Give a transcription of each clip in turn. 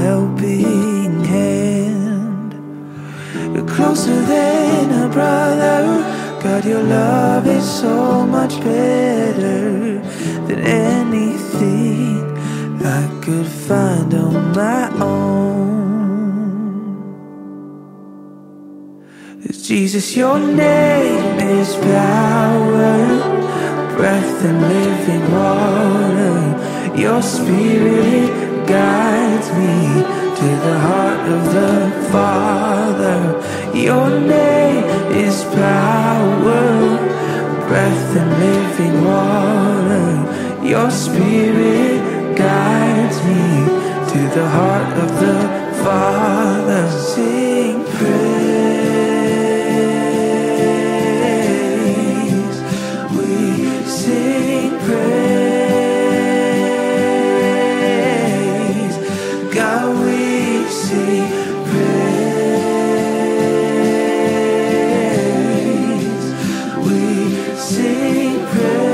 helping hand. You're closer than a brother. God, your love is so much better than anything I could find on my own. Jesus, your name is power, breath and living water. Your spirit guides me to the heart of the Father. Your name is power, breath and living water. Your spirit guides me to the heart of the Father. Sing praise, we sing praise, God, we sing praise, we sing praise.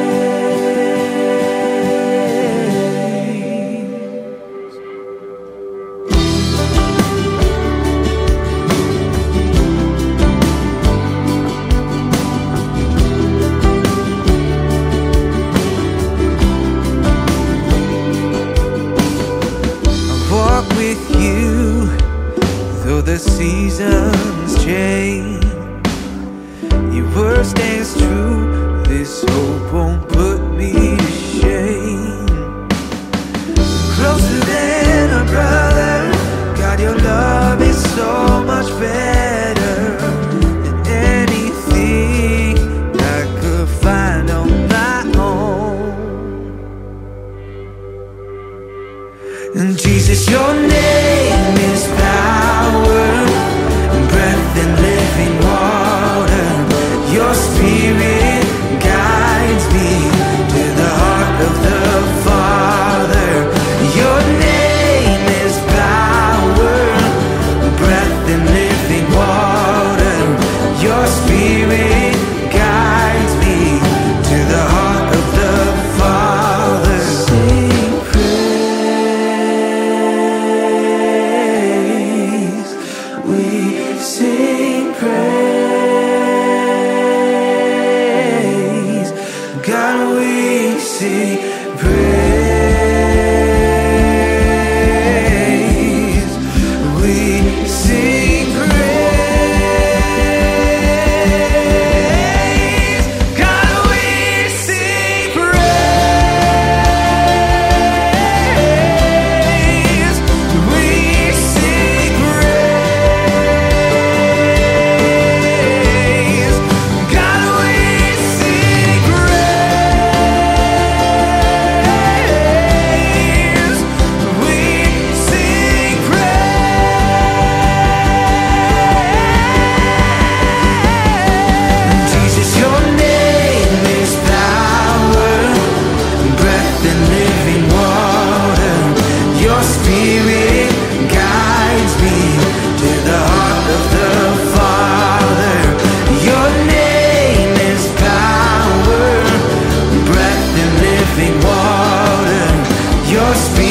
Walk with you though the seasons change. Your word stands true, this hope won't put me to shame. Closer than a brother, God, your love is so much better than anything I could find on my own. And Jesus, your name is power, breath and living water. Your spirit guides me to the heart of the Father. Your name is power, breath and living water. Your spirit guides me to the heart of the Father. Sing praise, we sing praise, God, we sing praise, we sing praise, God, we sing praise, we sing praise, God, we sing praise, we sing praise. Jesus, your name is power, breath and living water. Your spirit guides me to the heart of the Father. Your name is power, breath and living water. Your spirit